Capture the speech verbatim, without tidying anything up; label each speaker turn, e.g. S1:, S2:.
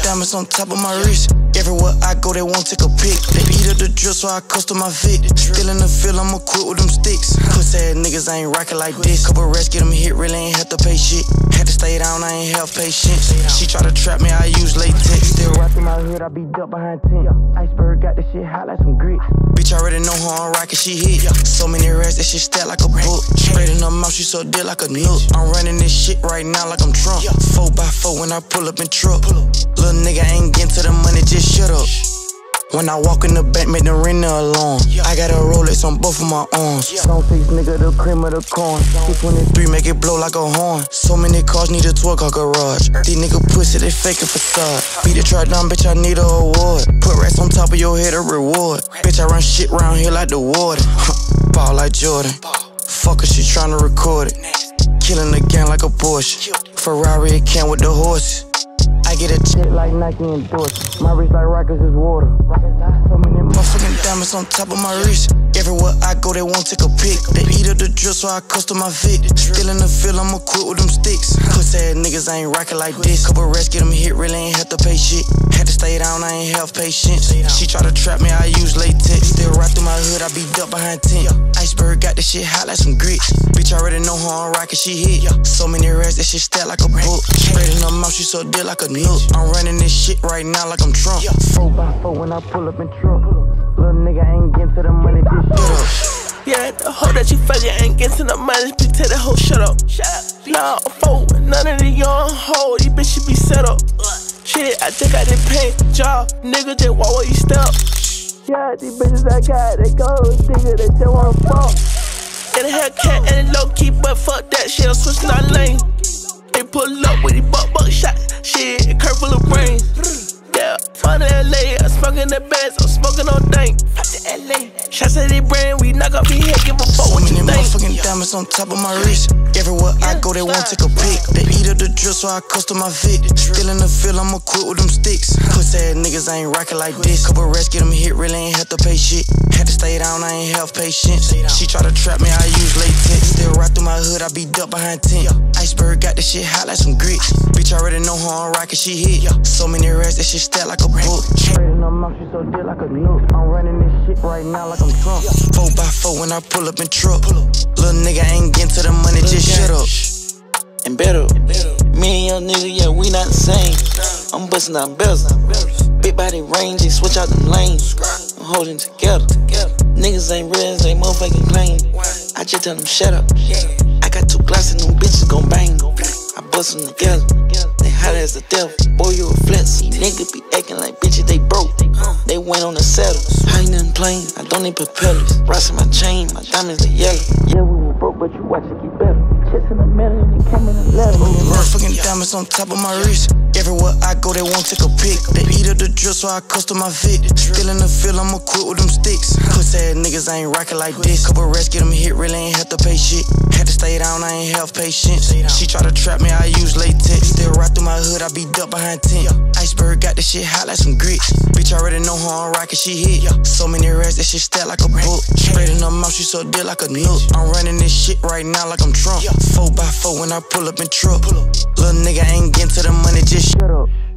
S1: diamonds on top of my wrist. Everywhere I go, they won't take a pic. They eat up the drill, so I custom my fit. Still in the field, I'ma quit with them sticks. Pussy ass niggas ain't rockin' like this. Couple rats get them hit, really ain't have to pay shit. Had to stay down, I ain't have patience. She try to trap me, I use latex. Still right through my hood, I be ducked behind tent. Iceberg got this shit hot like some grits. Bitch already know how I'm rockin', she hit. So many rats, that shit stack like a book. Straight in her mouth, she so dead like a nook. I'm running this shit right now like I'm Trump. Four by four when I pull up in truck. Little nigga ain't getting to the money, just shut up. When I walk in the bank, make them ring the alarm. I got a Rolex on both of my arms. Stone face nigga, the cream of the corn. two twenty-three, make it blow like a horn. So many cars need a twerk car garage. These nigga pussy, they faking facade. Beat the track down, bitch, I need a award. Put rats on top of your head, a reward. Bitch, I run shit round here like the warden. Ball like Jordan. Fuck her, she tryna record it. Killing the gang like a Porsche. Ferrari, it can with the horses. I get a check like Nike endorsed. My wrist like rockets is water. So many motherfucking diamonds on top of my wrist. Everywhere I go, they won't take a pic. They eat up the drill, so I custom my fit. Still in the field, I'ma quit with them sticks. Pussy ass niggas ain't rockin' like this. Couple rats get them hit, really ain't have to pay shit. Had to stay down, I ain't have patience. She try to trap me, I use latex. Still right through my hood, I be ducked behind tent. Iceberg got this shit hot like some grits. Bitch already know how I'm rockin', she hit. So many rats, that shit stack like a book. Straight in her mouth, she so dead like a nook. I'm running this shit right now like I'm Trump. Four by four when I pull up in truck. Little nigga ain't getting to the money, just shut up.
S2: Yeah, the hoe that you fucking ain't getting to the money. Bitch, tell that hoe shut up. Shut up. Nah, I'm four. None of the young hoes, these bitches be set up. Shit, I think I did pay job. Nigga, just walk where you step. Yeah, these bitches I got, they go, nigga, they just wanna fuck. And a Hellcat and a low key, but fuck that shit, I'm switching our lane. They pull up with these buck buck shots. Shit, a curve full of brains. Yeah, fun in L A, I'm smoking the bags, I'm smoking on dank. Fuck the L A. Shots at their brain, we knock off your head, give a fuck what you think.
S1: Motherfucking diamonds on top of my wrist. Everywhere I go, they won't take a pic. They eat up the drill, so I custom my fit. Still in the field, I'ma quit with them sticks. Pussy ass niggas ain't rockin' like this. Couple rats get them hit, really ain't have to pay shit. Had to stay down, I ain't have patience. She try to trap me, I use latex. Still right through my hood, I be ducked behind tent. Iceberg got this shit hot like some grits. Bitch already know how I'm rockin', she hit. So many rats, that shit stack like a book. Straight in her mouth, she so dead like a nook. I'm running this shit right now like I'm Trump. Four by four when I pull up in truck. Little nigga ain't getting to the money, just shut up.
S3: And better, me and young nigga, yeah, we not the same. I'm bustin' out bells. Big body range, they switch out them lanes. I'm holding together. Niggas ain't real, they motherfucking claim. I just tell them shut up. I got two glasses and them bitches gon' bang. I bust them together. They hot as the devil. Boy, you a flex. Niggas be acting like bitches, they broke. They went on the settle. I ain't nothing plain, I don't need propellers. Rockin' my chain, my diamonds are yellow. Yeah, we were broke, but you watch it get better. Chest in the middle and it came in the letter.
S1: Motherfucking diamonds on top of my wrist. Everywhere I go, they won't take a pic. They eat up the drill, so I custom my fit. Still in the field, I'ma quit with them sticks. Pussy ass niggas ain't rockin' like this. Couple rats get them hit, really ain't have to pay shit. Had to stay down, I ain't have patience. She try to trap me, I use latex. Still right through my hood, I be ducked behind tent. Iceberg got this shit hot like some grits. Bitch already know how I'm rockin', she hit. So many rats, that shit stack like a book. Straight in her mouth, she so dead like a nook. I'm running this shit right now like I'm Trump. Four by four when I pull up in truck. Little nigga ain't getting to the money, just shut up.